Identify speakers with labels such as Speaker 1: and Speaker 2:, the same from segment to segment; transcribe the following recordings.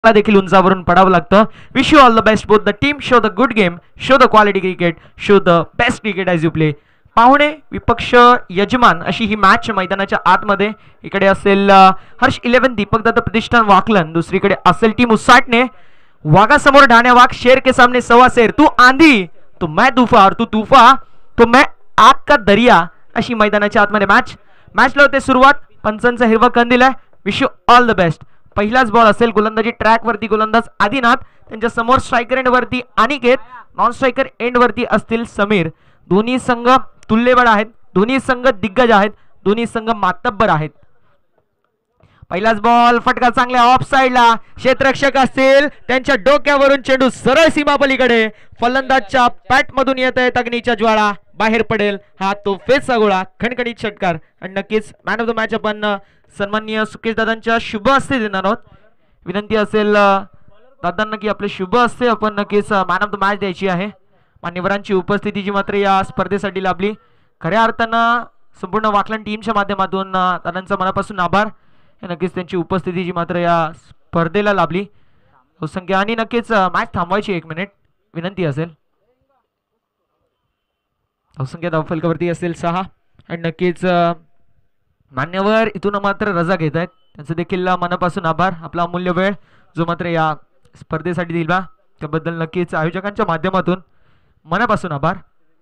Speaker 1: देखील उंचावरून पडावं लागतं. Wish you all the best both the team. Show the good game, show the quality cricket, show the best cricket as you play. पाहुणे विपक्ष यजमान अशी ही मॅच मैदानाच्या आतमध्ये. इकडे असेल हर्ष 11 दीपक दत्त प्रतिष्ठान वाकलन, दुसरीकडे असेल टीम उसाटणे. वाघासमोर ढाण्या वाघ, शेर के सामने सवा शेर. तू आंधी तो मैं तूफा और तू तूफा तो मैं आग का दरिया अशी मैदानाच्या आतमध्ये मॅचला होते सुरुवात. पंचांचा हिरवा कंदील आहे. Wish you all the best. पहिलाच बॉल असेल गोलंदाजी ट्रॅक वरती गोलंदाज आदिनाथ, त्यांच्या समोर स्ट्रायकर एंड वरती अनिकेत, नॉन स्ट्रायकर एंड वरती असतील समीर. दोन्ही संघ तुल्यबळ आहेत, दोन्ही संघ दिग्गज आहेत, दोन्ही संघ मातब्बर आहेत. पहिलाच बॉल फटका चांगल्या ऑफ साइडला, क्षेत्ररक्षक असतील त्यांच्या डोक्यावरून चेंडू सरळ सीमा पलीकडे. फलंदाजच्या बॅट मधून येत आहे अग्नीच्या ज्वाळा, बाहेर पडेल हा तो फेसचा गोळा. खणखणीत षटकार आणि नक्कीच मॅन ऑफ द मॅच आपण सन्माननीय सुकेश दादांच्या शुभ हस्ते देणार आहोत. विनंती असेल दादांना की आपले शुभ हस्ते आपण नक्कीच मॅन ऑफ द मॅच द्यायची आहे. मान्यवरांची उपस्थितीची मात्र या स्पर्धेसाठी लाभली. खऱ्या अर्थानं संपूर्ण वाकलन टीमच्या माध्यमातून दादांचा मनापासून आभार. नक्कीच त्यांची उपस्थितीची मात्र या स्पर्धेला लाभली. बहुसंख्य आणि नक्कीच मॅच थांबवायची 1 मिनिट विनंती असेल. बहुसंख्य धावफलकावरती असेल 6 आणि नक्कीच मान्यवर इथून मात्र रजा घेत आहेत, त्यांचं देखील मनापासून आभार. आपला अमूल्य वेळ जो मात्र या स्पर्धेसाठी दिला त्याबद्दल नक्कीच आयोजकांच्या माध्यमातून मनापासून आभार.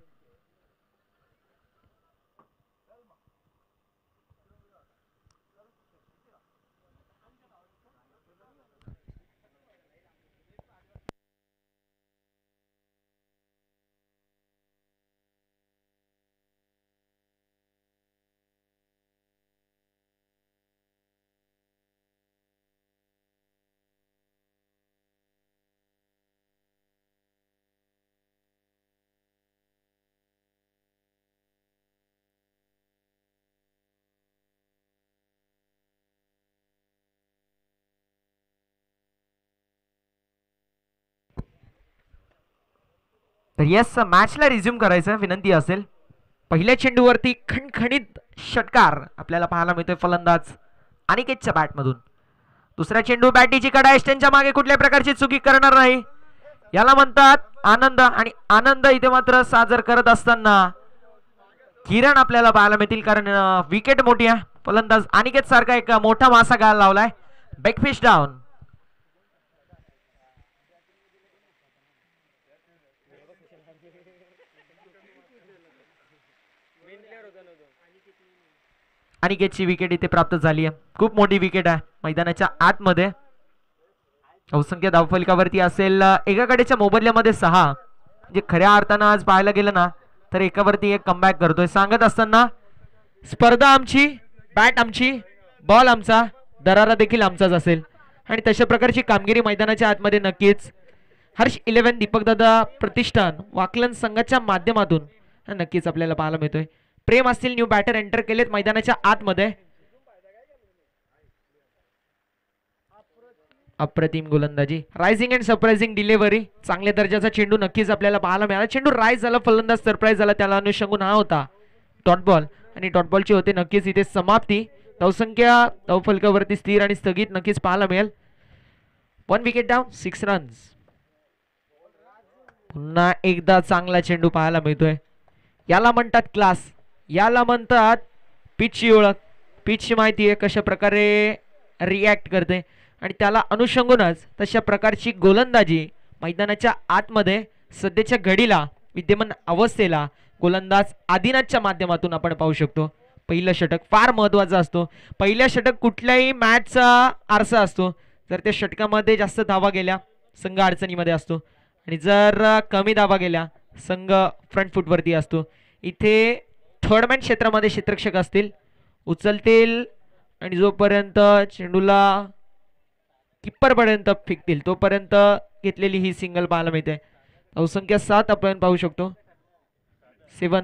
Speaker 1: तर यस, मॅचला रिझ्यूम करायचं विनंती असेल. पहिल्या चेंडूवरती खणखणीत षटकार आपल्याला पाहायला मिळतोय फलंदाज अनिकेतच्या बॅटमधून. दुसरा चेंडू बॅटीची कडा त्यांच्या मागे कुठल्याही प्रकारची चुकी करणार नाही, याला म्हणतात आनंद. आणि आनंद इथे मात्र साजर करत असताना किरण आपल्याला पाहायला मिळतील, कारण विकेट मोठी आहे. फलंदाज अनिकेत सारखा एक मोठा मासा गाल लावलाय. बॅकफिश डाऊन. अनिकेतची विकेट इथे प्राप्त झाली आहे. खूप मोठी विकेट आहे मैदानाच्या आतमध्ये. बहुसंख्य धावफलकावरती असेल एकाकडेच्या मोबदल्यामध्ये 6. म्हणजे खऱ्या अर्थानं आज पाहायला गेलं ना तर एकावरती एक कमबॅक करतोय. सांगत असताना स्पर्धा आमची, बॅट आमची, बॉल आमचा, दरारा देखील आमचाच असेल. आणि तशा प्रकारची कामगिरी मैदानाच्या आतमध्ये नक्कीच हर्ष 11 दीपक दादा प्रतिष्ठान वाकलन संघाच्या माध्यमातून नक्कीच आपल्याला पाहायला मिळतोय. प्रेम असतील न्यू बॅटर एंटर केलेत मैदानाच्या आतमध्ये. अप्रतिम गोलंदाजी, रायझिंग अँड सरप्राइझिंग डिलिव्हरी, चांगल्या दर्जाचा चेंडू नक्कीच आपल्याला पाहायला मिळाला. चेंडू राईज झाला, फलंदाज सरप्राईज झाला, त्याला अनुषंगून हा होता डॉट बॉल. आणि डॉट बॉलची होते नक्कीच इथे समाप्ती. धावसंख्या धावफलकावरती स्थिर आणि स्थगित नक्कीच पाहायला मिळेल. 1 विकेट डाऊन, 6 रन्स. पुन्हा एकदा चांगला चेंडू पाहायला मिळतोय. याला म्हणतात क्लास, याला म्हणतात पिचची ओळख. पिचची माहिती आहे कशा प्रकारे रिॲक्ट करते आणि त्याला अनुषंगूनच तशा प्रकारची गोलंदाजी मैदानाच्या आतमध्ये सध्याच्या घडीला विद्यमान अवस्थेला गोलंदाज आदिनाथच्या माध्यमातून आपण पाहू शकतो. पहिलं षटक फार महत्वाचा असतो. पहिल्या षटक कुठल्याही मॅचचा आरसा असतो. जर त्या षटकामध्ये जास्त धावा गेल्या संघ अडचणीमध्ये असतो आणि जर कमी धावा गेल्या संघ फ्रंट फुटवरती असतो. इथे थर्डमॅन क्षेत्रामध्ये क्षेत्ररक्षक असतील, उचलतील आणि जोपर्यंत चेंडूला किप्पर पर्यंत फेकतील तोपर्यंत घेतलेली ही सिंगल पाहायला मिळते. धावसंख्या 7 आपण पाहू शकतो. 7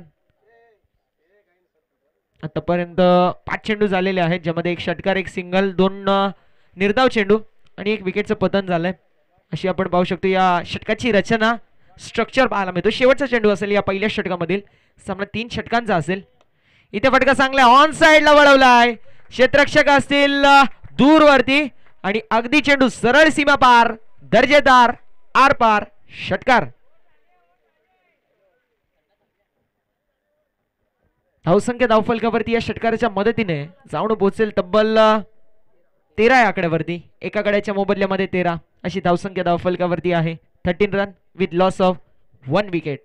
Speaker 1: आतापर्यंत 5 चेंडू झालेले आहेत, ज्यामध्ये 1 षटकार, 1 सिंगल, 2 निर्धाव चेंडू आणि 1 विकेटचं पतन झालंय. अशी आपण पाहू शकतो या षटकाची रचना, स्ट्रक्चर पाहायला मिळतो. शेवटचा चेंडू असेल या पहिल्या षटकामधील. सामना 3 षटकांचा असेल. इथे फटका चांगला ऑन साइडला वळवलाय. क्षेत्ररक्षक असतील दूरवरती आणि अगदी चेंडू सरळ सीमा पार, दर्जेदार आर पार षटकार. धावसंख्या धावफलकावरती या षटकाराच्या मदतीने जाऊन पोहोचेल तब्बल 13 या आकड्यावरती. एका गड्याच्या मोबदल्यामध्ये 13 अशी धावसंख्या धावफलकावरती आहे. 13 run with loss of 1 wicket.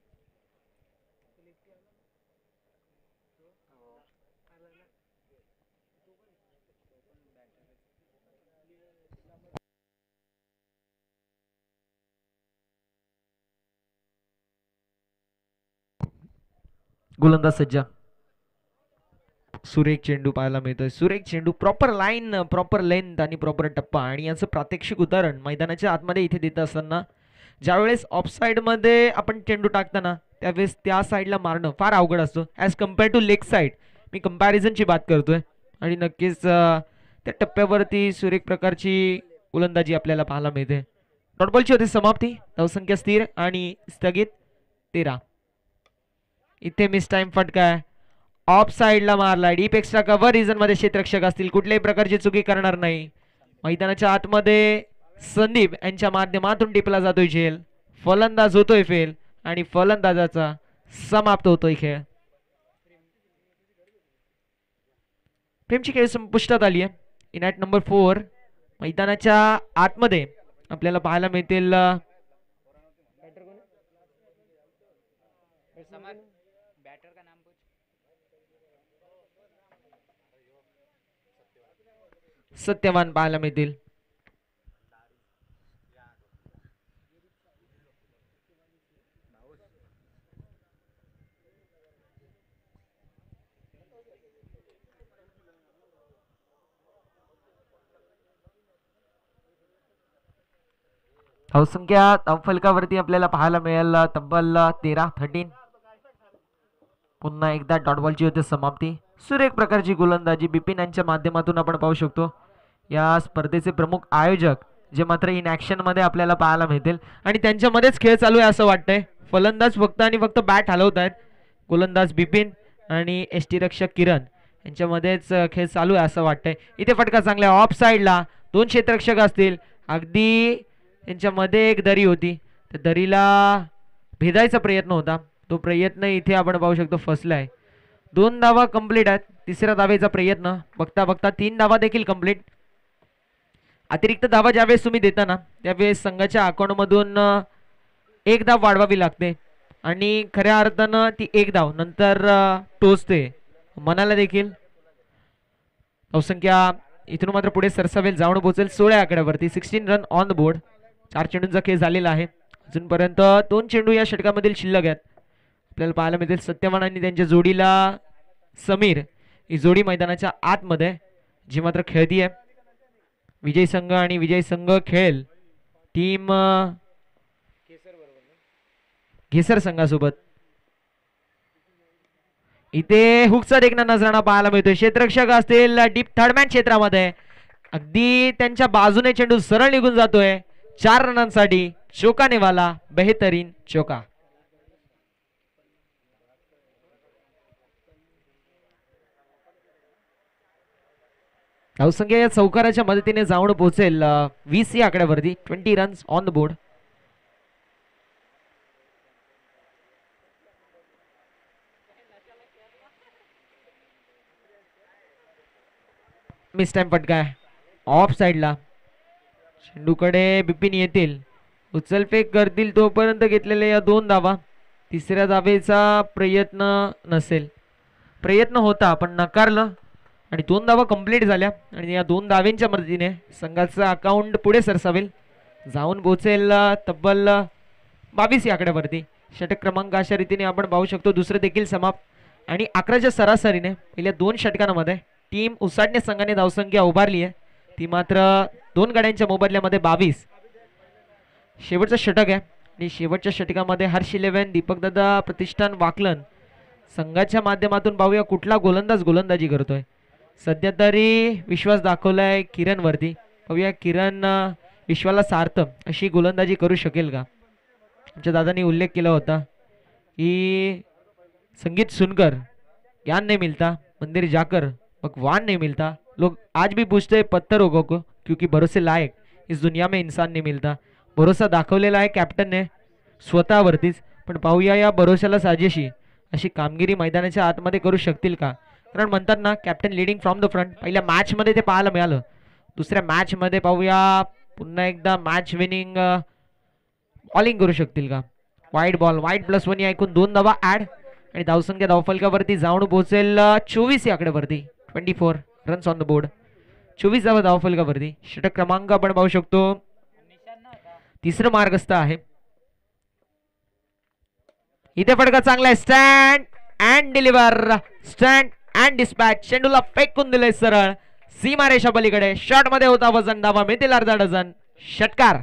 Speaker 1: गोलंदाज सज्ज. सुरेख चेंडू पाहायला मिळतोय. सुरेख चेंडू, प्रॉपर लाईन, प्रॉपर लेंथ आणि प्रॉपर टप्पा. आणि याचं प्रात्यक्षिक उदाहरण मैदानाच्या आतमध्ये इथे देत असताना ज्यावेळेस ऑफसाईड मध्ये आपण चेंडू टाकताना त्यावेळेस त्या साईडला मारणं फार अवघड असतो as compare to leg side. मी कंपॅरिझनची बात करतोय. आणि नक्कीच त्या टप्प्यावरती सुरेख प्रकारची गोलंदाजी आपल्याला पाहायला मिळते. डॉटबॉलची होती समाप्ती. धावसंख्या स्थिर आणि स्थगित 13. इथे मिस टाइम फटका आहे. ऑफ साइडला मारला. डीप एक्स्ट्रा कव्हर रिजन मध्ये क्षेत्ररक्षक असतील, कुठल्याही प्रकारची चुकी करणार नाही. मैदानाच्या आतमध्ये संदीप यांच्या माध्यमातून टिपला जातोय झेल. फलंदाज होतोय फेल आणि फलंदाजाचा समाप्त होतोय खेळ. प्रेमची खेळ संपुष्टात आली आहे. इनॅट नंबर 4 मैदानाच्या आतमध्ये आपल्याला पाहायला मिळतील सत्यवान पाहायला मिळतील. धावसंख्या धावफलकावरती आपल्याला पाहायला मिळेल तब्बल 13. पुन्हा एकदा डॉट बॉलची होते समाप्ती. सुरेख प्रकारची गोलंदाजी बिपिन यांच्या माध्यमातून आपण पाहू शकतो. या स्पर्धेचे प्रमुख आयोजक जे मात्र इन ऍक्शन मध्ये आपल्याला पाहायला मिळतील आणि त्यांच्यामध्येच खेळ चालू आहे असं वाटतंय. फलंदाज फक्त आणि फक्त बॅट हलवत आहेत. गोलंदाज बिपिन आणि एसटी रक्षक किरण यांच्यामध्येच खेळ चालू आहे असं वाटतंय. इथे फटका चांगला ऑफ साइडला. 2 क्षेत्ररक्षक असतील. अगदी त्यांच्यामध्ये एक दरी होती. त्या दरीला भेदायचा प्रयत्न होता. तो प्रयत्न इथे आपण पाहू शकतो फसलाय. 2 धावा कंप्लीट आहेत. तिसऱ्या धावेचा प्रयत्न. बघता बघता 3 धावा देखील कंप्लीट. अतिरिक्त धावा ज्यावेळेस तुम्ही देता ना त्यावेळेस संघाच्या अकाउंटमधून 1 धाव वाढवावी लागते आणि खऱ्या अर्थानं ती 1 धाव नंतर टोचते मनाला देखील. धावसंख्या इथून मात्र पुढे सरसावेल, जाऊन पोहोचेल 16 आकड्यावरती. 16 रन ऑन द बोर्ड. 4 चेंडूंचा खेळ झालेला आहे. अजूनपर्यंत 2 चेंडू या षटकामधील शिल्लक आहेत. आपल्याला पाहायला मिळतील सत्यवान आणि त्यांच्या जोडीला समीर ही जोडी मैदानाच्या आतमध्ये जी मात्र खेळती आहे. विजय संघ आणि विजय संघ खेळ टीम घेसर संघासोबत. इथे हुकचा देखना नजराणा पाहायला मिळतोय. क्षेत्ररक्षक असतील डीप थर्डमॅन क्षेत्रामध्ये. अगदी त्यांच्या बाजूने चेंडू सरळ निघून जातोय. 4 रनांसाठी चौकानेवाला बेहतरीन चौका. धावसंख्या या चौकाराच्या मदतीने जाऊन पोहोचेल 20 या आकड्यावरती. 20 runs on the board. Mistime फटका आहे ऑफ साइडला. चेंडूकडे बिपिन येतील, उचलफेक करतील तोपर्यंत घेतलेल्या या 2 धावा. तिसऱ्या धावेचा प्रयत्न नसेल. प्रयत्न होता पण नकारलं आणि 2 धावा कंप्लीट झाल्या आणि या 2 धाव्यांच्या मदतीने संघाचं अकाउंट पुढे सरसावेल, जाऊन पोहोचेल तब्बल 22 या आकड्यावरती. षटक क्रमांक अशा रीतीने आपण पाहू शकतो. दुसरं देखील समाप्त आणि 11च्या सरासरीने पहिल्या 2 षटकांमध्ये टीम उसाटणे संघाने धावसंख्या उभारली आहे. ती मात्र 2 गड्यांच्या मोबदल्यामध्ये 22. शेवटचं षटक आहे आणि शेवटच्या षटकामध्ये हर्ष 11 दीपकदादा प्रतिष्ठान वाकलन संघाच्या माध्यमातून पाहूया कुठला गोलंदाज गोलंदाजी करतोय. सध्या तरी विश्वास दाखवलाय किरण वरती. पाहूया किरण विश्वाला सार्थ अशी गोलंदाजी करू शकेल का. आमच्या दादांनी उल्लेख केला होता की संगीत सुनकर ज्ञान नहीं मिलता, मंदिर जाकर भगवान नहीं मिलता. लोग आज भी पूछते पत्थर को क्योंकि भरोसे लायक इस दुनिया में इंसान नहीं मिलता. भरोसा दाखवलेला आहे कॅप्टनने स्वतःवरतीच. पण पाहूया या भरोशाला साजेशी अशी कामगिरी मैदानाच्या आतमध्ये करू शकतील का. कारण म्हणतात ना captain leading from the front. पहिल्या मॅच मध्ये ते पाहायला मिळालं. दुसऱ्या मॅच मध्ये पाहूया पुन्हा एकदा मॅच विनिंग बॉलिंग करू शकतील का. वाईट बॉल वाईट +1 या ऐकून 2 धावा ऍड आणि धावसंख्या धावफलकावरती जाऊन पोहोचेल 24 या आकड्यावरती. 24 रन्स ऑन द बोर्ड. 24 धावा धावफलकावरती. षटक क्रमांक आपण पाहू शकतो तिसरं मार्गस्थ आहे. इथे फटका चांगला आहे. Stand and deliver. Stand and dispatch. चेंडूला फेकून दिले सरळ सीमारेषा पलीकडे. शॉट मध्ये होता वजन. धावा मिळतील अर्धा डझन. षटकार.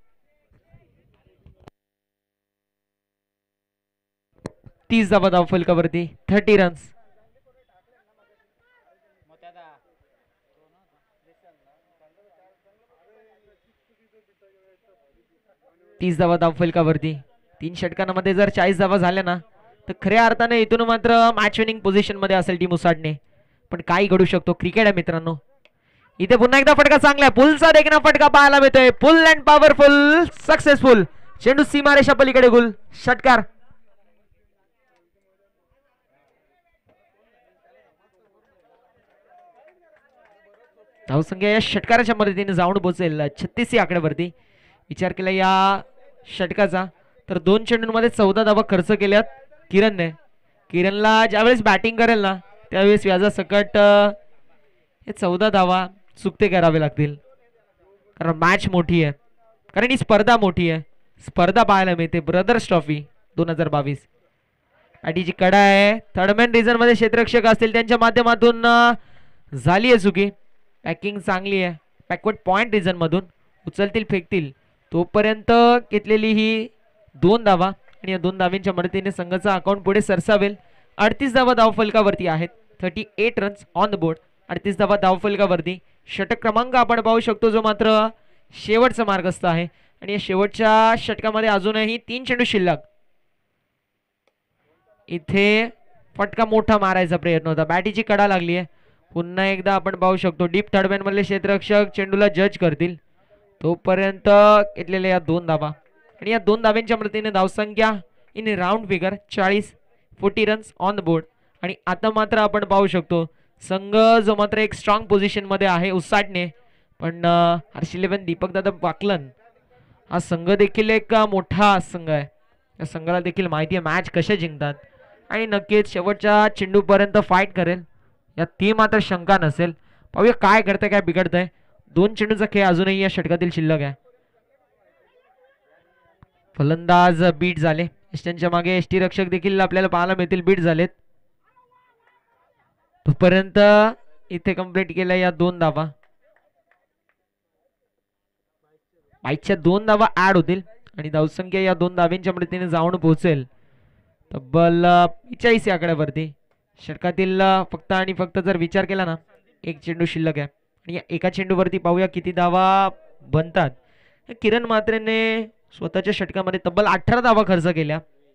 Speaker 1: 30 धावा धावफलकावरती. 30 रन्स. धावा धावफलकावरती. 3 षटकांमध्ये जर 40 धावा झाल्या ना तर खऱ्या अर्थाने इथून मात्र मॅच विनिंग पोझिशन मध्ये असेल टीम उसाडणे. पण काही घडू शकतो. क्रिकेट आहे मित्रांनो. इथे पुन्हा एकदा फटका चांगला आहे. पुलचा देखना फटका पाहायला मिळतोय. Full and powerful successful. चेंडू सीमारेषा पलीकडे गुल. षटकार. धावसंख्या या षटकाराच्या मदतीने जाऊन पोहोचेल 36 या आकड्यावरती. विचार केला या षटकाचा तर 2 चेंडूंमध्ये 14 धावा खर्च केल्यात किरणने. किरणला ज्यावेळेस बॅटिंग करेल ना त्यावेळेस व्याजासकट हे 14 धावा चुकते करावे लागतील. कारण मॅच मोठी आहे. कारण ही स्पर्धा मोठी आहे. स्पर्धा पाहायला मिळते. Brothers trophy 2022. आधीची कडा आहे. थर्डमॅन रिझन मध्ये क्षेत्ररक्षक असतील त्यांच्या माध्यमातून झाली आहे चुकी. पॅकिंग चांगली आहे. बॅकवर्ड पॉइंट रिझन मधून उचलतील फेकतील तोपर्यंत घेतलेली ही 2 धावा आणि या 2 धावांच्या मदतीने संघाचा अकाउंट पुढे सरसावेल. 38 धावा धावफलकावरती आहेत. 38 रन्स ऑन द बोर्ड. 38 धावा धावफलकावरती. षटक क्रमांक आपण पाहू शकतो जो मात्र शेवटचा मार्गस्थ आहे आणि या शेवटच्या षटकामध्ये अजूनही 3 चेंडू शिल्लक. इथे फटका मोठा मारायचा प्रयत्न होता. बॅटीची कडा लागली आहे. पुन्हा एकदा आपण पाहू शकतो डीप थर्डमॅन मधले क्षेत्ररक्षक चेंडूला जज करतील तोपर्यंत घेतलेल्या या 2 धावा आणि या 2 धाव्यांच्या मदतीने धावसंख्या in round figure 40 runs on the board. आणि आता मात्र आपण पाहू शकतो संघ जो मात्र एक स्ट्रॉंग पोझिशन मध्ये आहे उसाटणे. पण RC11 दीपक दादा पाकलन हा संघ देखील एक मोठा संघ आहे. या संघाला देखील माहिती आहे मॅच कशा जिंकतात आणि नक्कीच शेवटच्या चेंडूपर्यंत फाईट करेल यात ती मात्र शंका नसेल. पाहूया काय घडतंय काय बिघडतंय. 2 चेंडूचा खेळ अजूनही या षटकातील शिल्लक आहे. फलंदाज बीट झाले. त्यांच्या मागे एसटी रक्षक देखील आपल्याला पाहायला मिळतील बीट झालेत. तोपर्यंत इथे कंप्लीट केल्या या 2 धावा. 22च्या 2 धावा ऍड होतील आणि धावसंख्या या 2 धावांच्या मदतीने जाऊन पोहोचेल तब्बल 45 या आकड्यावरती. षटकातील फक्त आणि फक्त जर विचार केला ना 1 चेंडू शिल्लक आहे आणि या एका चेंडूवरती पाहूया किती धावा बनतात. किरण मात्रेने स्वतःच्या षटकामध्ये तब्बल 18 धावा खर्च केल्या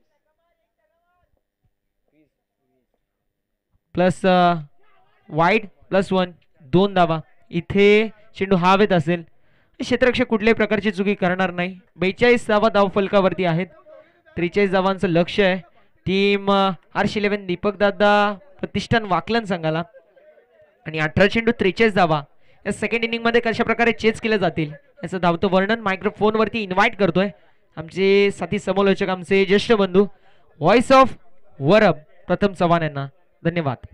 Speaker 1: प्लस वाईड +1 2 धावा. इथे चेंडू हवेत असेल क्षेत्ररक्षक कुठल्याही प्रकारची चुकी करणार नाही. 42 धावा धावफलकावरती आहेत. 43 धावांचं लक्ष आहे टीम RC11 दीपक दादा प्रतिष्ठान वाकलन संघाला. आणि 18 चेंडू 43 धावा या सेकंड इनिंग मध्ये कशा प्रकारे चेस केले जातील याचं धावतं वर्णन मायक्रोफोन वरती इन्व्हाइट करतोय आमचे साथी समोलोचक आमचे ज्येष्ठ बंधू व्हॉइस ऑफ वरब प्रथम चव्हाण यांना. धन्यवाद.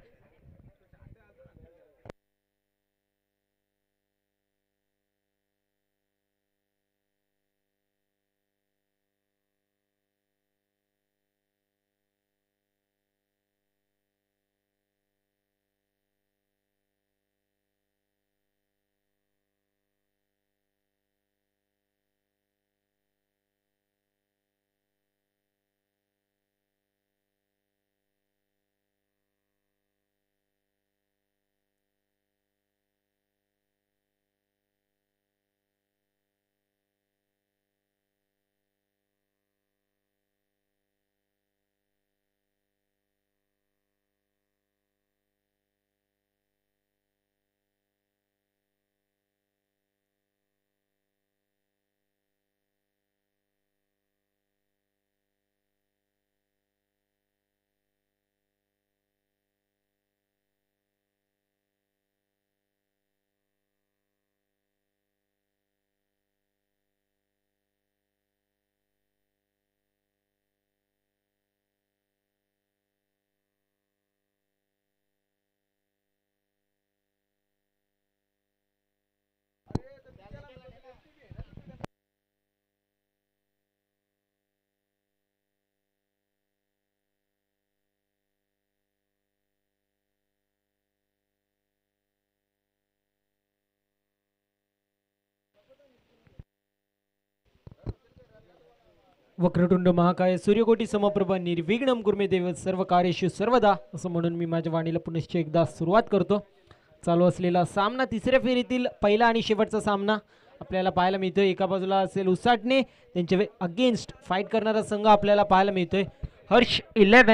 Speaker 2: वक्रतुंड महाकाय सूर्यकोटी समप्रभ निर्विघ्नं कुर्मे देव सर्व कार्येषु सर्वदा असं म्हणून मी माझ्या वाणीला पुनश्च एकदा सुरुवात करतो. चालू असलेला सामना तिसऱ्या फेरीतील पहिला आणि शेवटचा सामना आपल्याला पाहायला मिळतोय. एका बाजूला असेल उसाटणे, त्यांच्या अगेन्स्ट फाईट करणारा संघ आपल्याला पाहायला मिळतोय हर्ष 11,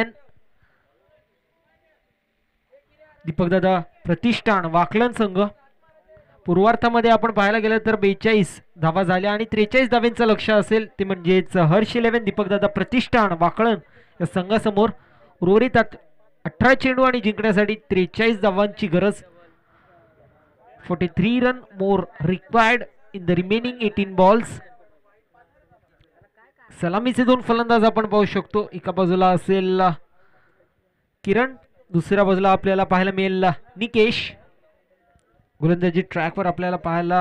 Speaker 2: दीपकदादा प्रतिष्ठान वाकलन संघ. पूर्वार्धामध्ये आपण पाहायला गेलं तर 42 धावा झाल्या आणि 43 धावांचं लक्ष असेल ते म्हणजेच हर्ष 11 दीपकदादा प्रतिष्ठान वाकळण या संघासमोर. उर्वरित 18 चेंडू आणि जिंकण्यासाठी 43 धावांची गरज. 43 run more required in the remaining 18 balls. सलामीचे दोन फलंदाज आपण पाहू शकतो. एका बाजूला असेल किरण, दुसऱ्या बाजूला आपल्याला पाहायला मिळेल निकेश. गोलंदाजी ट्रॅकवर आपल्याला पाहायला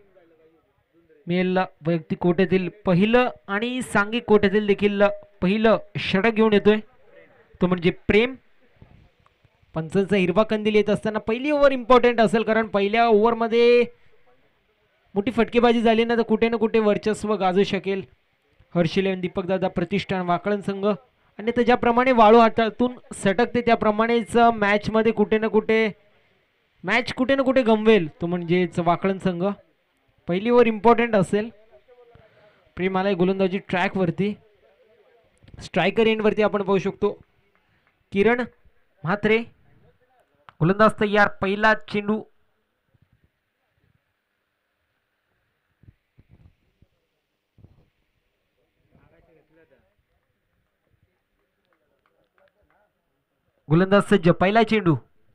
Speaker 2: मिळेल वैयक्तिक कोट्यातील पहिलं आणि सांघिक कोट्यातील देखील पहिलं षटक घेऊन येतोय तो म्हणजे प्रेम. पंचांचा हिरवा कंदील येत असताना पहिली ओव्हर इम्पॉर्टंट असेल, कारण पहिल्या ओव्हरमध्ये मोठी फटकेबाजी झाली ना तर कुठे ना कुठे वर्चस्व गाजू शकेल हर्ष 11 दीपकदादा प्रतिष्ठान वाकळण संघ. आणि तर ज्याप्रमाणे वाळू हातातून सटकते त्याप्रमाणेच मॅच कुठे ना कुठे गमवेल तो म्हणजेच वाकळण संघ. पहिली ओव्हर इम्पॉर्टंट असेल. प्रेम आलाय गोलंदाजी ट्रॅकवरती. स्ट्रायकर एंडवरती आपण पाहू शकतो किरण म्हात्रे. गोलंदाज तयार. पहिला चेंडू गोलंदाज सज्ज. पहिला चेंडू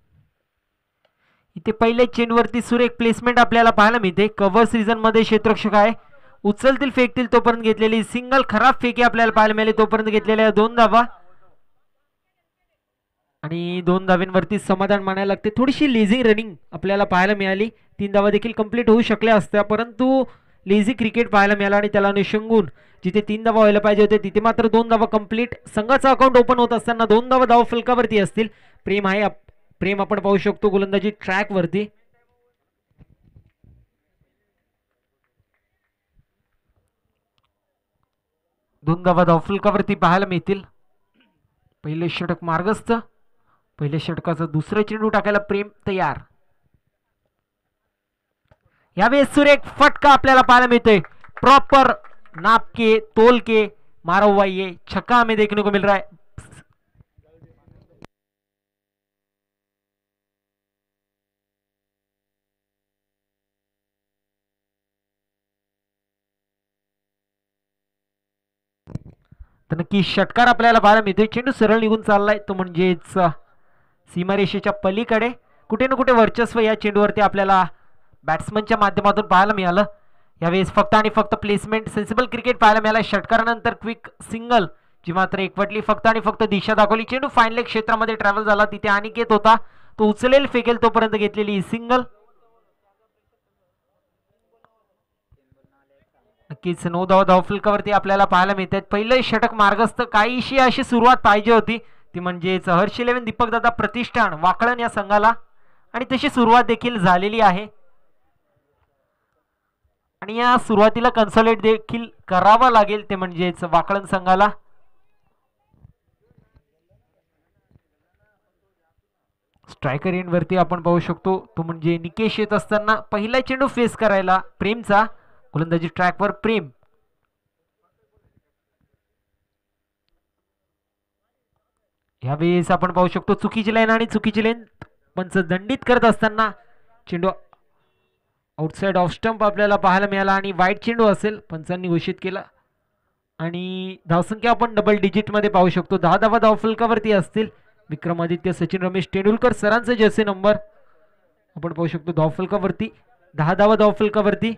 Speaker 2: इथे पहिल्या चेंडूवरती सुरेख प्लेसमेंट आपल्याला पाहायला मिळते. कव्हर सीझन मध्ये क्षेत्ररक्षक आहे. उचलतील फेकतील तोपर्यंत घेतलेली सिंगल, खराब फेकी आपल्याला पाहायला मिळाली तोपर्यंत घेतलेल्या 2 धावा आणि 2 धावांवरती समाधान मानायला लागते. थोडीशी लेझी रनिंग आपल्याला पाहायला मिळाली. 3 धावा देखील कंप्लीट होऊ शकल्या असत्या, परंतु लेझी क्रिकेट पाहायला मिळाला आणि त्याला अनुषंगून जिथे 3 धावा व्हायला पाहिजे होते तिथे मात्र 2 धावा कंप्लीट. संघाचा अकाउंट ओपन होत असताना 2 धावा धाव फलकावरती असतील. प्रेम आहे. प्रेम आपण पाहू शकतो गोलंदाजी ट्रॅक वरती. दोन धावा धाव फलकावरती पाहायला मिळतील. पहिले षटक मार्गस्थ. पहिल्या षटकाचा दुसरा चेंडू टाकायला प्रेम तयार. यावेळेस सुरेख फटका आपल्याला पाहायला मिळतोय. प्रॉपर नाप के तोल के मारा हुआ ये छक्का हमें देखने को मिल रहा है. तर नक्की षटकार आपल्याला पाहायला मिळतोय. चेंडू सरळ निघून चाललाय तो म्हणजेच सीमारेषेच्या पलीकडे. कुठे ना कुठे वर्चस्व या चेंडूवरती आपल्याला बॅट्समनच्या माध्यमातून पाहायला मिळालं. यावेळेस फक्त आणि फक्त प्लेसमेंट सेन्सिबल क्रिकेट पाहायला मिळाला. षटकारानंतर क्विक सिंगल जी मात्र एकवटली. फक्त आणि फक्त दिशा दाखवली. चेंडू फाईन लेग क्षेत्रामध्ये ट्रॅव्हल झाला. तिथे अनिकेत होता, तो उचलेल फेकेल तोपर्यंत घेतलेली सिंगल. नक्कीच 9 धावा धावफलकावरती आपल्याला पाहायला मिळतात. पहिलं षटक मार्गस्थ. काहीशी अशी सुरुवात पाहिजे होती ती म्हणजेच हर्ष 11 दीपकदादा प्रतिष्ठान वाकळण या संघाला, आणि तशी सुरुवात देखील झालेली आहे. आणि या सुरुवातीला कन्सोलेट देखील करावा लागेल ते म्हणजेच वाकळण संघाला. स्ट्रायकर एंड वरती आपण पाहू शकतो तो म्हणजे निकेश येत असताना पहिला चेंडू फेस करायला प्रेमचा. गोलंदाजी ट्रॅकवर प्रेम. यावेळेस आपण पाहू शकतो चुकीची लाईन आणि चुकीची लाईन पंच दंडित करत असताना चेंडू आउटसाइड ऑफ स्टंप आपल्याला पाहायला मिळाला आणि वाईट चेंडू असेल पंचांनी घोषित केला. आणि धावसंख्या आपण डबल डिजिट मध्ये पाहू शकतो. 10 धावा धावफलकावरती असतील. विक्रमादित्य सचिन रमेश तेंडुलकर सरांचे जर्सी नंबर आपण पाहू शकतो धावफलकावरती. 10 धावा धावफलकावरती.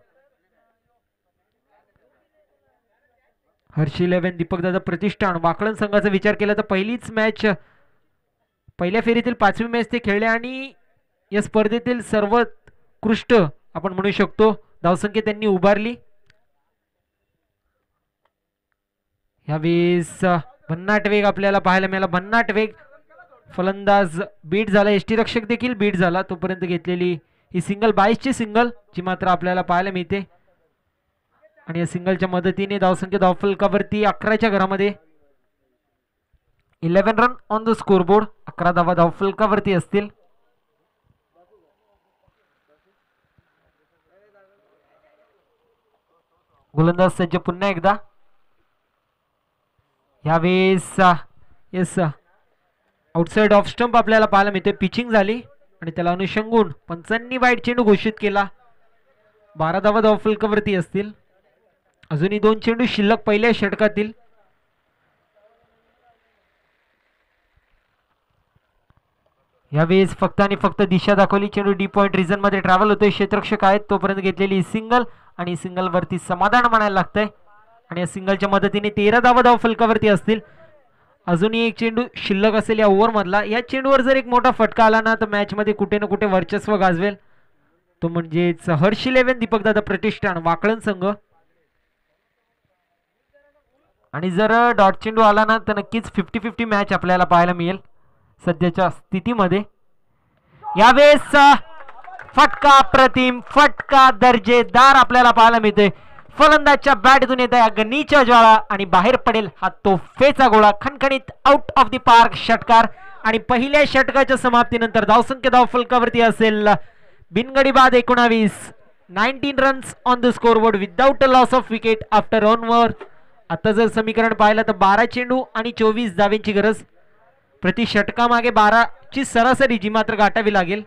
Speaker 2: हर्ष 11 दीपकदादा प्रतिष्ठान वाकळण संघाचा विचार केला तर पहिलीच मॅच, पहिल्या फेरीतील 5वी मॅच ते खेळले आणि या स्पर्धेतील सर्वोत्कृष्ट आपण म्हणू शकतो धावसंख्या त्यांनी उभारली. यावेळेस भन्नाट वेग आपल्याला पाहायला मिळाला. भन्नाट वेग. फलंदाज बीट झाला. यष्टीरक्षक देखील बीट झाला. तोपर्यंत घेतलेली ही सिंगल 22 ची सिंगल जी मात्र आपल्याला पाहायला मिळते. आणि या सिंगलच्या मदतीने धावसंख्या धावफलकावरती 11च्या घरामध्ये 11 रन ऑन द स्कोरबोर्ड. 11 धावा धावफलकावरती असतील. गोलंदाज सज्ज पुन्हा एकदा. यावेळेस येस आउटसाइड ऑफ स्टंप आपल्याला पाहायला मिळते. पिचिंग झाली आणि त्याला अनुषंगून पंचांनी वाईड चेंडू घोषित केला. 12 धावा धावफलकावरती असतील. अजूनही 2 चेंडू शिल्लक पहिल्या षटकातील. यावेळेस फक्त आणि फक्त दिशा दाखवली. चेंडू डी पॉइंट रिजन मध्ये ट्रॅव्हल होतोय. क्षेत्ररक्षक आहेत तोपर्यंत घेतलेली सिंगल आणि सिंगल वरती समाधान म्हणायला लागतंय. आणि या सिंगलच्या मदतीने 13 धावा धावफलकावरती असतील. अजूनही एक चेंडू शिल्लक असेल या ओव्हर मधला. या चेंडूवर जर एक मोठा फटका आला ना तर मॅच मध्ये कुठे ना कुठे वर्चस्व गाजवेल. तो म्हणजेच हर्ष 11 दीपकदादा प्रतिष्ठान वाकळण संघ. आणि जर डॉट चेंडू आला ना तर नक्कीच 50-50 मॅच आपल्याला पाहायला मिळेल सध्याच्या स्थितीमध्ये. यावेळेस फटका प्रतिम फटका दर्जेदार आपल्याला पाहायला मिळतोय. फलंदाजच्या बॅटतून येत आहे अग्नीच्या ज्वाळा आणि बाहेर पडेल हा तोफेचा गोळा. खणखणीत आउट ऑफ द पार्क षटकार. आणि पहिल्या षटकाच्या समाप्तीनंतर धावसंख्या धावफलकावरती असेल बिनगडी बाद 19 runs on the scoreboard without a loss of wicket after 1 over. आता जर समीकरण पाहिलं तर 12 चेंडू आणि 24 धावेंची गरज. प्रति षटकामागे 12ची सरासरी जी मात्र गाठावी लागेल.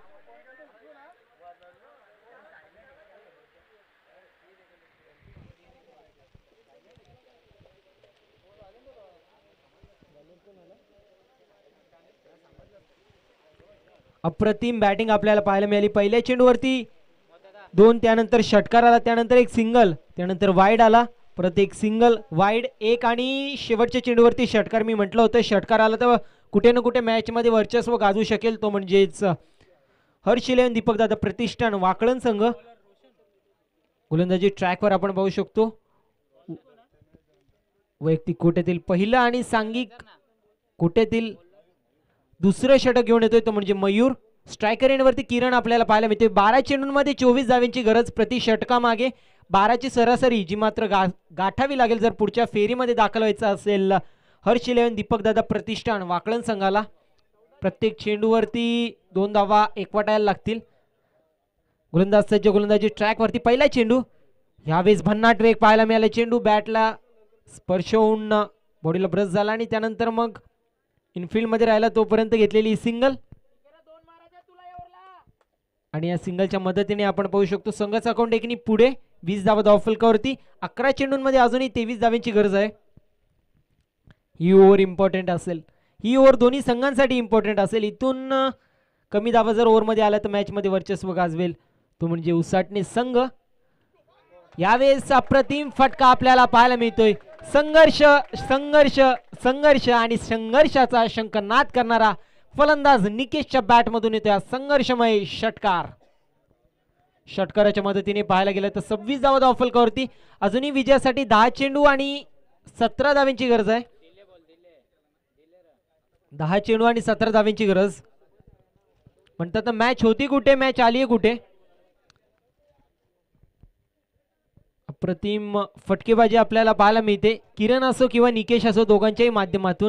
Speaker 2: अप्रतिम बॅटिंग आपल्याला पाहायला मिळाली. पहिल्या चेंडूवरती 2 त्यानंतर षटकार आला. त्यानंतर एक सिंगल. त्यानंतर वाईड आला. परत एक सिंगल वाईड एक आणि शेवटच्या चेंडूवरती षटकार. मी म्हटलं होतं षटकार आला तर कुठे ना कुठे मॅच मध्ये वर्चस्व गाजू शकेल. तो म्हणजेच हर्ष 11 दीपकदादा प्रतिष्ठान वाकळण संघ. गोलंदाजी ट्रॅकवर आपण पाहू शकतो. वैयक्तिक कोट्यातील पहिलं आणि सांघिक कोट्यातील दुसरं षटक घेऊन येतोय तो म्हणजे मयूर. स्ट्रायकर एंडवरती किरण आपल्याला पाहायला मिळते. 12 चेंडूंमध्ये 24 धावेंची गरज. प्रति षटकामागे 12ची सरासरी जी मात्र गाठावी लागेल जर पुढच्या फेरीमध्ये दाखल व्हायचं असेल हर्ष 11 दीपकदादा प्रतिष्ठान वाकळण संघाला. प्रत्येक चेंडूवरती 2 धावा एकवटायला लागतील. गोलंदाज सज्ज. गोलंदाजी ट्रॅकवरती पहिला चेंडू. यावेळेस भन्नाट वेग पाहायला मिळाला. चेंडू बॅटला स्पर्श होऊन बॉडीला ब्रश झाला आणि त्यानंतर मग इनफिल्ड मध्ये राहिला तोपर्यंत घेतलेली सिंगल. आणि या सिंगलच्या मदतीने आपण पाहू शकतो संघाचा अकाउंट एकनी पुढे 20 धावा धावफलकावरती. 11 चेंडूंमध्ये अजूनही 23 धावेंची गरज आहे. ही ओव्हर इम्पॉर्टंट असेल. ही ओव्हर दोन्ही संघांसाठी इम्पॉर्टंट असेल. इथून कमी धावा जर ओव्हरमध्ये आला तर मॅच मध्ये वर्चस्व गाजवेल तो म्हणजे उसाटणे संघ. यावेळेस अप्रतिम फटका आपल्याला पाहायला मिळतोय. संघर्ष संघर्ष संघर्ष आणि संघर्षाचा शंखनाद करणारा फलंदाज निकेशच्या बॅट मधून येतोय संघर्षमय षटकार. षटकाराच्या मदतीने पाहायला गेलं तर 26 धावा धावफलकावरती. अजूनही विजयासाठी 10 चेंडू आणि 17 धावेंची गरज आहे. 10 चेंडू आणि 17 धावेंची गरज. म्हणतात मॅच होती कुठे मॅच आली आहे कुठे. अप्रतिम फटकेबाजी आपल्याला पाहायला मिळते. किरण असो किंवा निकेश असो दोघांच्याही माध्यमातून.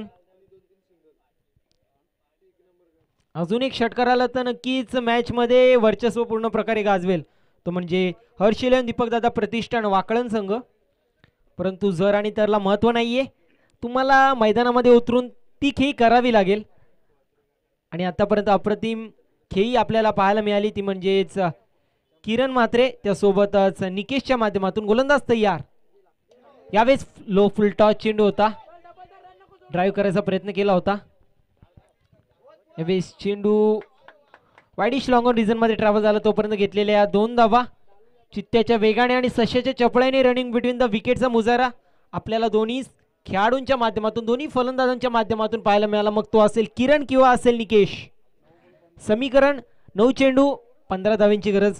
Speaker 2: अजून एक षटकार आला तर नक्कीच मॅच मध्ये वर्चस्व पूर्ण प्रकारे गाजवेल तो म्हणजे हर्ष 11 दीपकदादा प्रतिष्ठान वाकळण संघ. परंतु जर आणि त्याला महत्व नाहीये. तुम्हाला मैदानामध्ये उतरून ती खेळी करावी लागेल. आणि आतापर्यंत अप्रतिम खेळी आपल्याला पाहायला मिळाली ती म्हणजेच किरण म्हात्रे त्यासोबतच निकेशच्या माध्यमातून. गोलंदाज तयार. यावेळेस लो फुल टॉस चेंडू होता. ड्राईव्ह करायचा प्रयत्न केला होता. यावेळेस चेंडू वाईडिश लॉंग ऑन रिजन मध्ये ट्रॅव्हल झाला तोपर्यंत घेतलेल्या 2 धावा. चित्त्याच्या वेगाने आणि सश्याच्या चपळाईने रनिंग बिटवीन द विकेटचा मुजारा आपल्याला दोन्ही खेळाडूंच्या माध्यमातून दोन्ही फलंदाजांच्या माध्यमातून पाहायला मिळाला. मग तो असेल किरण किंवा असेल निकेश. समीकरण 9 चेंडू 15 धावेंची गरज.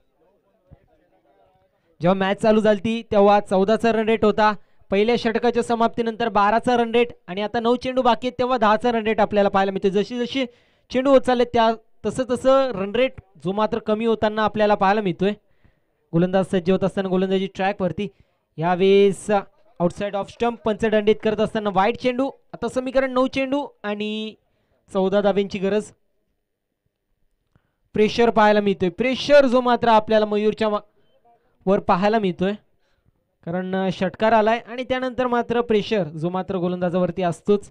Speaker 2: जेव्हा मॅच चालू झाली तेव्हा 14चा रन रेट होता. पहिल्या षटकाच्या समाप्तीनंतर 12चा रन रेट आणि आता 9 चेंडू बाकी आहेत तेव्हा 10चा रन रेट आपल्याला पाहायला मिळतो. जशी जशी चेंडू होत चालले त्या तसं तसं रन रेट जो मात्र कमी होताना आपल्याला पाहायला मिळतोय. गोलंदाज सज्ज होत असताना गोलंदाजी ट्रॅक वरती. यावेळेस आउटसाइड ऑफ स्टंप पंचदंडित करत असताना वाईट चेंडू. आता समीकरण 9 चेंडू आणि 14 धाब्यांची गरज. प्रेशर पाहायला मिळतोय, प्रेशर जो मात्र आपल्याला मयूरच्या वर पाहायला मिळतोय, कारण षटकार आलाय आणि त्यानंतर मात्र प्रेशर जो मात्र गोलंदाजावरती असतोच.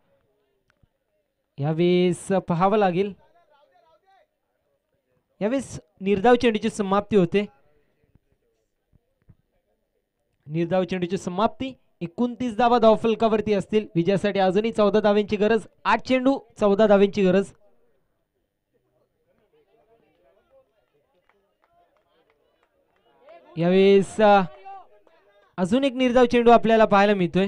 Speaker 2: यावेळेस पाहावं लागेल. यावेळेस निर्धाव चेंडूची समाप्ती होते. निर्धाव चेंडूची समाप्ती. 29 धावा धावफलकावरती असतील. विजयासाठी अजूनही 14 धाव्यांची गरज. 8 चेंडू 14 धाव्यांची गरज. यावेळेस अजून एक निर्धाव चेंडू आपल्याला पाहायला मिळतोय.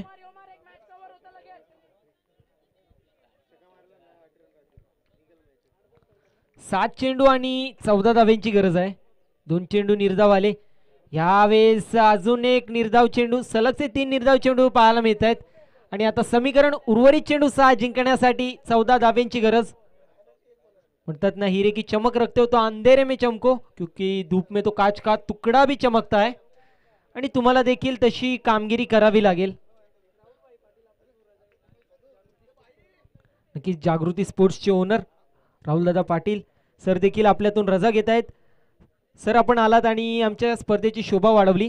Speaker 2: सात चेंडू आणि 14 धाव्यांची गरज आहे. 2 चेंडू निर्धाव आले. यावेळेस अजून एक निर्धाव चेंडू. सलगचे 3 निर्धाव चेंडू पाहायला मिळत आहेत. आणि आता समीकरण उर्वरित चेंडू 6 जिंकण्यासाठी 14 धाव्यांची गरज. म्हणतात ना, हीरे की चमक रखते हो तो अंधेरे में चमको, क्योंकि धूप में तो कांच का तुकडा भी चमकता है. आणि तुम्हाला देखील तशी कामगिरी करावी लागेल. नक्कीच जागृती स्पोर्ट्सचे ओनर राहुलदादा पाटील सर देखील आपल्यातून रजा घेत आहेत. सर, आपण आलात आणि आमच्या स्पर्धेची शोभा वाढवली.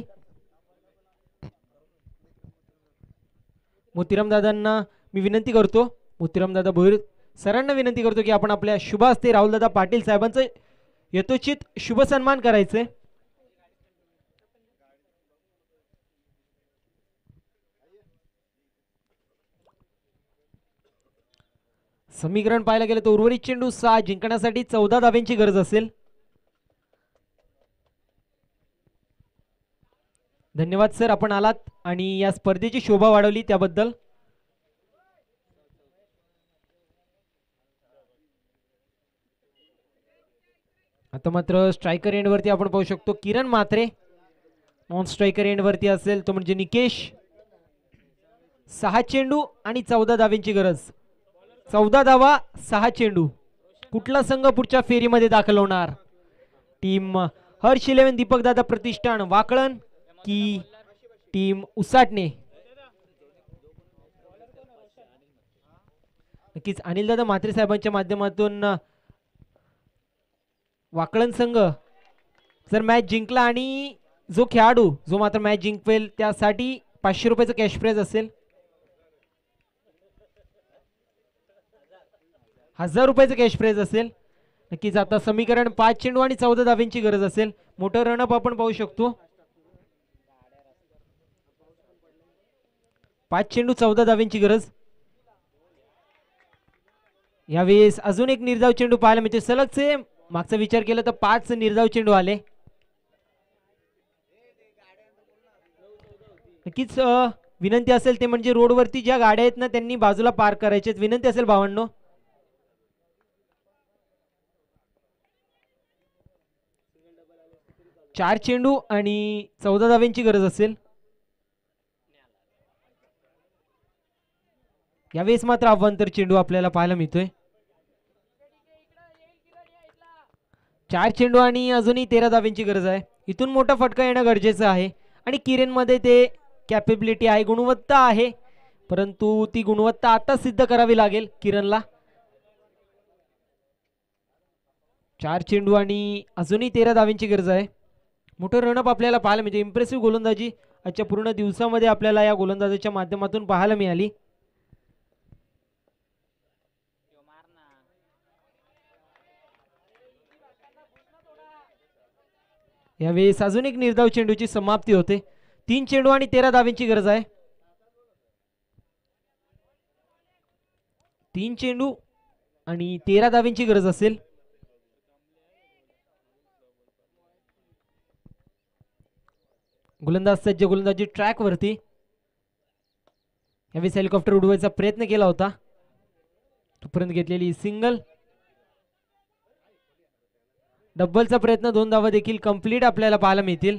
Speaker 2: मोतीराम दादांना मी विनंती करतो, मोतीराम दादा भोईर सरांना विनंती करतो की आपण आपल्या शुभ हस्ते राहुलदादा पाटील साहेबांचं यथोचित शुभ सन्मान करायचे. समीकरण पाहायला गेलं तर उर्वरित चेंडू 6 जिंकण्यासाठी 14 धाब्यांची गरज असेल. धन्यवाद सर, आपण आलात आणि या स्पर्धेची शोभा वाढवली त्याबद्दल. आता मात्र स्ट्रायकर एंडवरती आपण पाहू शकतो किरण म्हात्रे. नॉन स्ट्रायकर एंडवरती असेल तो म्हणजे निकेश. 6 चेंडू आणि 14 धाब्यांची गरज. 14 धावा 6 चेंडू. कुठला संघ पुढच्या फेरीमध्ये दाखल होणार? टीम हर्ष 11 दीपक दादा प्रतिष्ठान वाकळण की टीम उसाटणे? नक्कीच अनिल दादा म्हात्रे साहेबांच्या माध्यमातून वाकळण संघ जर मॅच जिंकला आणि जो खेळाडू जो मात्र मॅच जिंकवेल त्यासाठी 500 रुपयाचं कॅश प्राइज असेल. 1000 रुपयाचं कॅश प्राइज असेल. नक्कीच आता समीकरण 5 चेंडू आणि 14 धाव्यांची गरज असेल. मोठं रनअप आपण पाहू शकतो. 5 चेंडू 14 धाव्यांची गरज. यावेळेस अजून एक निर्धाव चेंडू पाहायला मिळते. सलगचे मागचा विचार केला तर 5 निर्धाव चेंडू आले. नक्कीच विनंती असेल ते म्हणजे रोडवरती ज्या गाड्या आहेत ना त्यांनी बाजूला पार्क करायचे. विनंती असेल भावांनो. चार चेंडू आणि 14 धाव्यांची गरज असेल. यावेळेस मात्र अवांतर चेंडू आपल्याला पाहायला मिळतोय. 4 चेंडू आणि अजूनही 13 धाव्यांची गरज आहे. इथून मोठा फटका येणं गरजेचं आहे आणि किरणमध्ये ते कॅपेबिलिटी आहे, गुणवत्ता आहे, परंतु ती गुणवत्ता आता सिद्ध करावी लागेल किरणला. 4 चेंडू आणि अजूनही 13 धाव्यांची गरज आहे. मोठं रनअप आपल्याला पाहायला मिळते. इम्प्रेसिव्ह गोलंदाजी आजच्या पूर्ण दिवसामध्ये आपल्याला या गोलंदाजीच्या माध्यमातून पाहायला मिळाली. यावेळेस अजून एक निर्धाव चेंडूची समाप्ती होते. 3 चेंडू आणि 13 धाव्यांची गरज आहे. 3 चेंडू आणि 13 धाव्यांची गरज असेल. गोलंदाज सज्ज, गोलंदाजी ट्रॅक वरती. यावेळेस हेलिकॉप्टर उडवायचा प्रयत्न केला होता, तोपर्यंत घेतलेली सिंगल. डबलचा प्रयत्न, 2 धावा देखील कंप्लीट आपल्याला पाहायला मिळतील.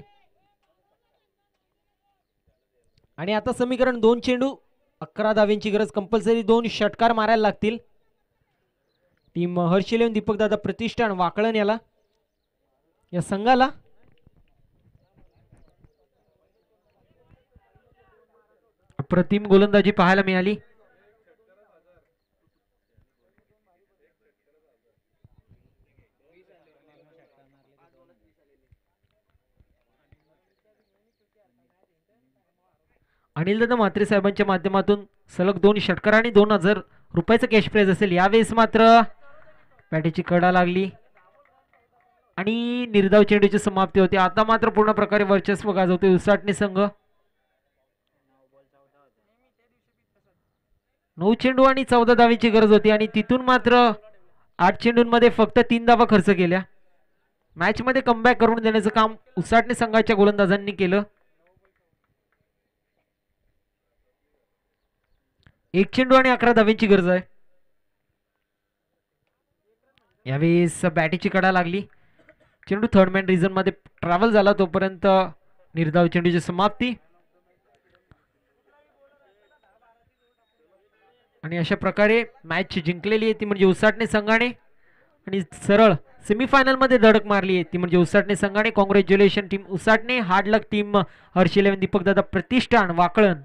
Speaker 2: आणि आता समीकरण 2 चेंडू 11 धाव्यांची गरज. कंपल्सरी 2 षटकार मारायला लागतील. टीम हर्ष 11 दीपक दादा प्रतिष्ठान वाकळण या संघाला. अप्रतिम गोलंदाजी पाहायला मिळाली. अनिलदादा म्हात्रे साहेबांच्या माध्यमातून सलग 2 षटकार आणि 2000 रुपयाचं कॅश प्राइज असेल. यावेळेस मात्र बॅटीची कडा लागली आणि निर्धाव चेंडूची समाप्ती होती. आता मात्र पूर्ण प्रकारे वर्चस्व गाजवतोय उसाटणे संघ. 9 चेंडू आणि 14 धावांची गरज होती आणि तिथून मात्र 8 चेंडूंमध्ये फक्त 3 धावा खर्च केल्या. मॅच मध्ये कमबॅक करून देण्याचं काम उसाटणे संघाच्या गोलंदाजांनी केलं. 1 चेंडू आणि 11 धावांची गरज आहे. यावेळेस बॅटीची कडा लागली. चेंडू थर्ड मॅन रिझन मध्ये ट्रॅव्हल झाला तोपर्यंत निर्धाव चेंडूची समाप्ती आणि अशा प्रकारे मॅच जिंकलेली आहे ती म्हणजे उसाटणे संघाने आणि सरळ सेमीफायनल मध्ये धडक मारली आहे ती म्हणजे उसाटणे संघाने. Congratulation team Usatane. Hard luck team Harsh 11 Deepak दादा प्रतिष्ठान वाकळण.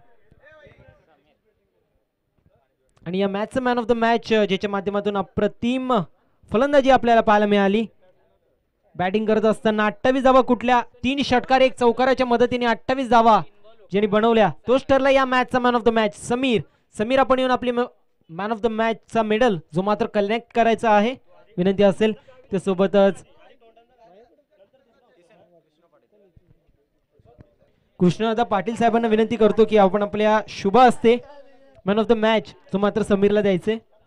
Speaker 2: आणि या मॅचचं मॅन ऑफ द मॅच ज्याच्या माध्यमातून अप्रतिम फलंदाजी आपल्याला पाहायला मिळाली. बॅटिंग करत असताना 28 धावा कुठल्या 3 षटकार 1 चौकाराच्या मदतीने 28 धावा ज्यांनी बनवल्या तोच ठरला या मॅचचा man of the match. Sameer आपण येऊन आपली मॅन ऑफ द मॅचचा मेडल जो मात्र कलेक्ट करायचा आहे विनंती असेल त्यासोबतच कृष्णदादा पाटील साहेबांना विनंती करतो की आपण आपल्या शुभ हस्ते मॅन ऑफ द मॅच जो मात्र समीरला द्यायचे.